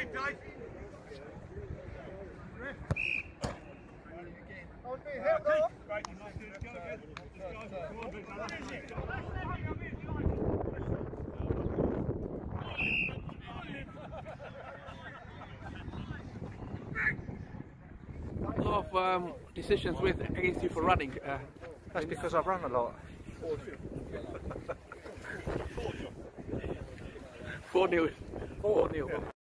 A lot of decisions against you for running. That's because I run a lot. 4-0. 4-0.